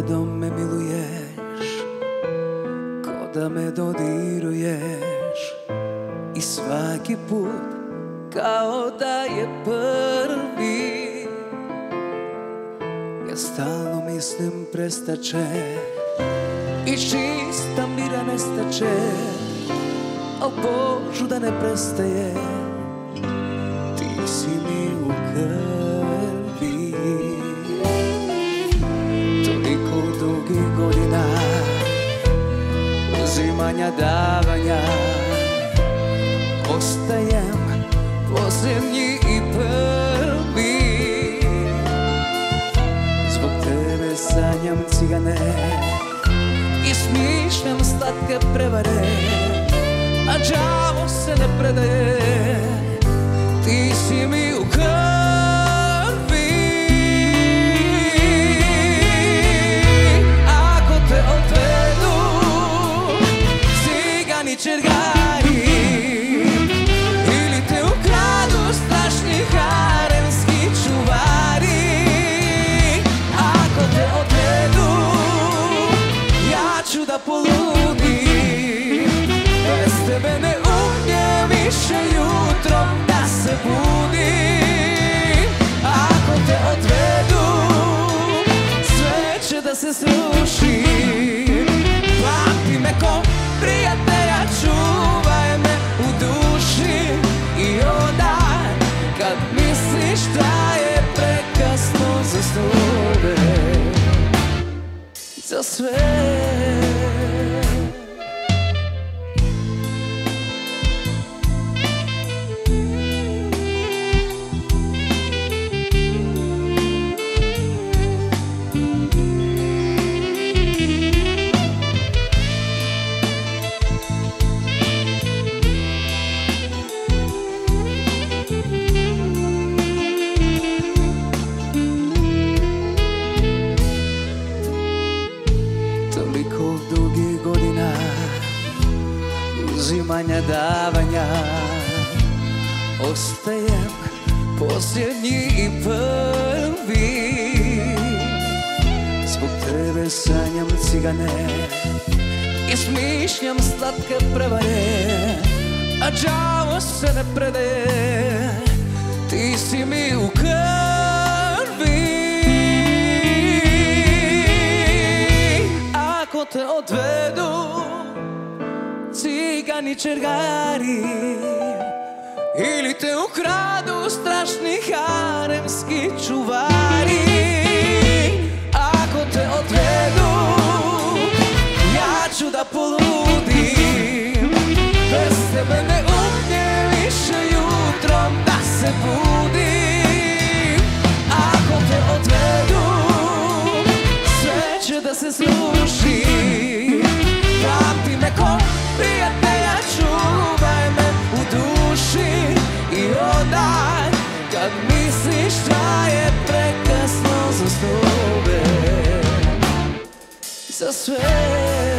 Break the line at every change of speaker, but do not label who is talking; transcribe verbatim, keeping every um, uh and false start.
Pogledom me miluješ, ko da me dodiruješ, i svaki put kao da je prvi. Ja stalno mislim prestaće i čista mira nestaće, al Božu da ne prestaje, ti si mi u krvi. Toliko dugih godina uzimanja, davanja, ostajem posljednji i prvi. Zbog tebe sanjam cigane i smišljam slatke prevare, a đavo se ne predaje, ti si mi u krvi. Ako te odvedu cigani čergari ili te ukradu strašni haremski čuvari, ako te odvedu ja ću da poludim, bez tebe ne umije više jutrom da se budim. Ako te odvedu sve će da se sruši, pamti me ko prijatelja, čuvaj me u duši. I onda kad misliš da je prekasno za sve, za sve, toliko dugih godina uzimanja, davanja, ostajem posljednji i prvi. Zbog tebe sanjam cigane i smišljam slatke prevare, a đavo se ne predaje, ti si mi u krvi. Ako te odvedu cigani čergari ili te ukradu strašni haremski čuvari, ako te odvedu ja ću da poludim, bez tebe ne umije više jutrom da se budim. Ako te odvedu sve će da se sruši, pamti me ko prijatelja, čuvaj me u duši. I onda kad misliš da je prekasno za sve, za sve.